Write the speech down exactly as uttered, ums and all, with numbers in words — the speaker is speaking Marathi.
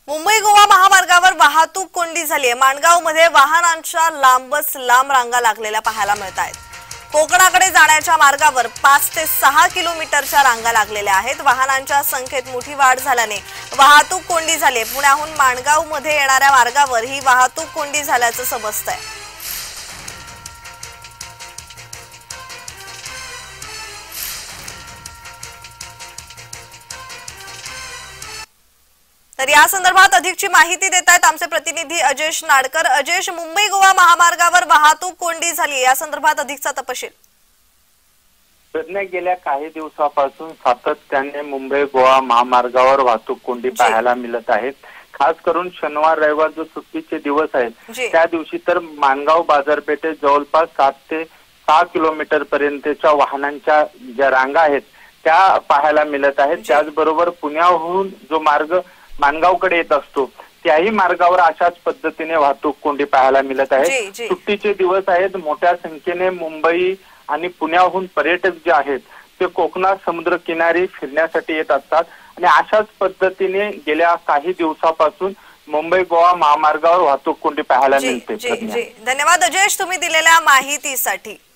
मुंबई गोवा महामार्गावर वाहतूक कोंडी झाली आहे। माणगावमध्ये वाहनांच्या लांबच लांब रांगा लागलेल्या पाहायला मिळत आहेत। कोकणाकडे जाण्याच्या मार्गावर पाच ते सहा किलोमीटरच्या रांगा लागलेल्या आहेत। वाहनांच्या संख्येत मोठी वाढ झाल्याने वाहतूक कोंडी झाली आहे। पुण्याहून माणगावमध्ये येणाऱ्या मार्गावर ही वाहतूक कोंडी झाल्याचं समजतंय। तर या संदर्भात अधिकची माहिती देत आहेत आमचे प्रतिनिधी अजयश नाडकर। अजयश, मुंबई गोवा महामार्गावर वाहतूक कोंडी झाली, या संदर्भात अधिकचा तपशील। गेल्या काही दिवसापासून सातत्याने मुंबई गोवा महामार्गावर वाहतूक कोंडी पाहायला मिळत आहेत। खास करून शनिवार रविवार जो सुट्टीचे दिवस आहेत त्या दिवशी तर माणगाव बाजारपेठेत जवळपास सात ते सहा किलोमीटर पर्यंतच्या वाहनांच्या ज्या रांगा आहेत त्या पाहायला मिळत आहेत। त्याचबरोबर पुण्याहून जो मार्ग माणगावकडे येत असतो त्याही मार्गावर अशाच पद्धतीने वाहतूक कोंडी पाहायला मिळत आहे। सुट्टीचे दिवस आहेत, मोठ्या संख्येने मुंबई आणि पुण्याहून पर्यटक जे आहेत ते कोकणात समुद्र किनारी फिरण्यासाठी येत असतात आणि अशाच पद्धतीने गेल्या काही दिवसापासून मुंबई गोवा महामार्गावर वाहतूक कोंडी पाहायला मिळते। धन्यवाद अजयश, तुम्ही दिलेल्या माहितीसाठी।